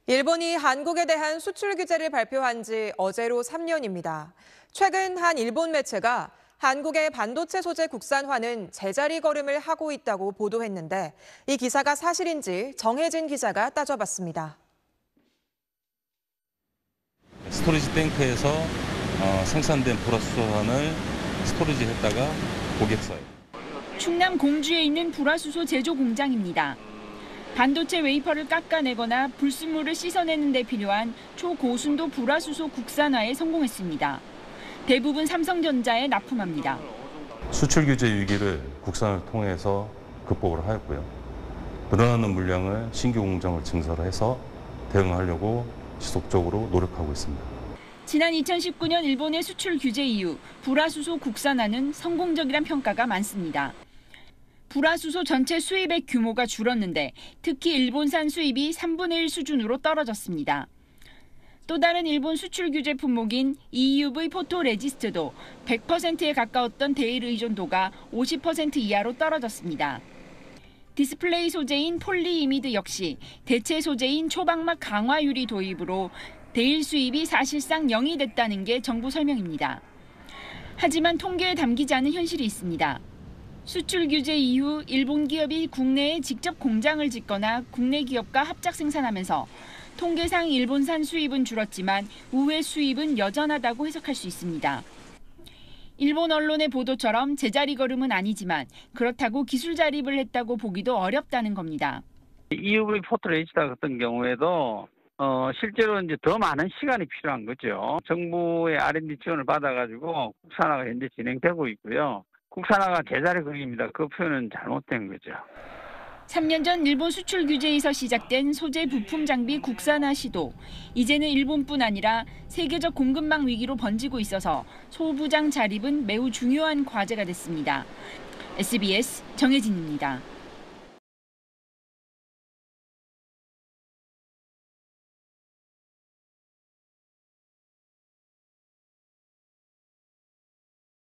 일본이 한국에 대한 수출 규제를 발표한 지 어제로 3년입니다. 최근 한 일본 매체가 한국의 반도체 소재 국산화는 제자리 걸음을 하고 있다고 보도했는데 이 기사가 사실인지 정혜진 기자가 따져봤습니다. 스토리지 탱크에서 생산된 불화수소산을 스토리지했다가 고객사에. 충남 공주에 있는 불화수소 제조 공장입니다. 반도체 웨이퍼를 깎아내거나 불순물을 씻어내는 데 필요한 초고순도 불화수소 국산화에 성공했습니다. 대부분 삼성전자에 납품합니다. 수출 규제 위기를 국산을 통해서 극복을 하였고요. 늘어나는 물량을 신규 공장을 증설해서 대응하려고 지속적으로 노력하고 있습니다. 지난 2019년 일본의 수출 규제 이후 불화수소 국산화는 성공적이란 평가가 많습니다. 불화수소 전체 수입의 규모가 줄었는데 특히 일본산 수입이 3분의 1 수준으로 떨어졌습니다. 또 다른 일본 수출 규제 품목인 EUV 포토레지스트도 100%에 가까웠던 대일 의존도가 50% 이하로 떨어졌습니다. 디스플레이 소재인 폴리이미드 역시 대체 소재인 초방막 강화 유리 도입으로 대일 수입이 사실상 0이 됐다는 게 정부 설명입니다. 하지만 통계에 담기지 않은 현실이 있습니다. 수출 규제 이후 일본 기업이 국내에 직접 공장을 짓거나 국내 기업과 합작 생산하면서 통계상 일본산 수입은 줄었지만 우회 수입은 여전하다고 해석할 수 있습니다. 일본 언론의 보도처럼 제자리 걸음은 아니지만 그렇다고 기술 자립을 했다고 보기도 어렵다는 겁니다. EUV 포토레지스트 같은 경우에도 실제로 이제 더 많은 시간이 필요한 거죠. 정부의 R&D 지원을 받아가지고 국산화가 현재 진행되고 있고요. 국산화가 제자리 걸음입니다. 그 표현은 잘못된 거죠. 3년 전 일본 수출 규제에서 시작된 소재 부품 장비 국산화 시도. 이제는 일본뿐 아니라 세계적 공급망 위기로 번지고 있어서 소부장 자립은 매우 중요한 과제가 됐습니다. SBS 정혜진입니다.